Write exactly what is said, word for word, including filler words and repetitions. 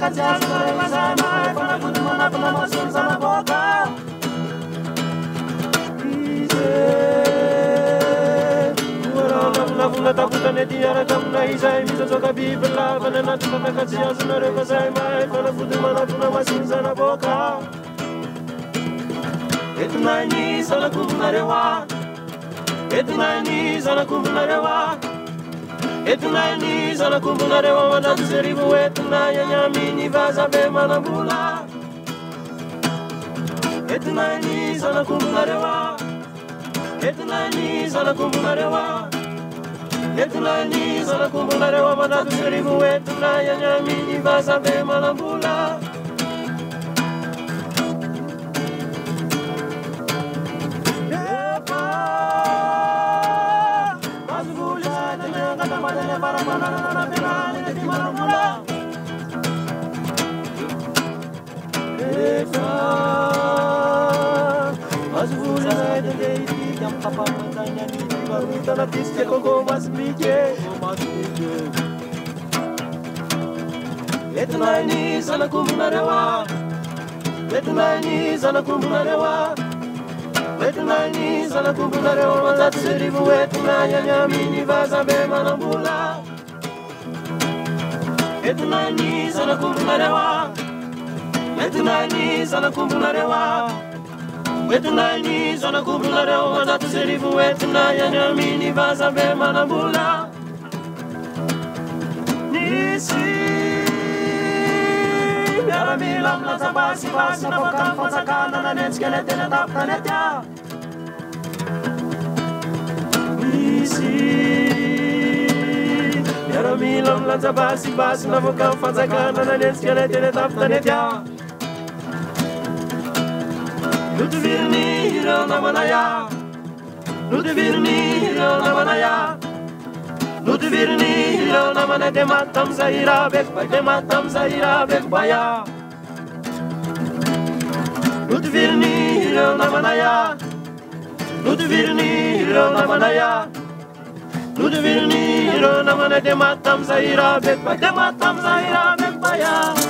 kati asuna masai mai Pana kutu mana pana masul sana boka Funa taputa ne tiara kamna isai misa soka bibla Pana natu pana kati asuna masai mai Pana kutu mana pana masul sana boka Etunani sana kumnarewa Etunani sana kumnarewa Etunani sana kumnarewa Wadatu seribu etunaya nyamini vaza be manambula Etunani sana kumnarewa Etunani sana kumnarewa Etunani sana kumnarewa Wadatu seribu etunaya nyamini vaza be manambula Para mana na pena ni di manamula Eka Azvula de leiti Jam papa matanya ni di baruta na tische koko mas bije mas bije Etunani sana kumnarewa Etunani sana kumnarewa Etunani sana kumnarewa Mazat seribu etunaya nyamini vaza be manambula Etunani sana kumnarewa Etunani sana kumnarewa Etunani sana kumnarewa Mazat seribu etunaya nyamini vaza be manambula Nisi Biara milam la tabasi basi na bakal fasakana na net skelete na tap tanetya Nisi Biara milam la tabasi basi na bakal fasakana na net skelete na tap tanetya Nutu virni hiro na manaya Nutu virni hiro na manaya Nutu virni hiro na mana de matam zaira bek bay de matam zaira bek baya Nutu virni hiro na manaya Nutu virni hiro na manaya Nutu virni hiro na mana de matam zaira bek bay de matam zaira bek baya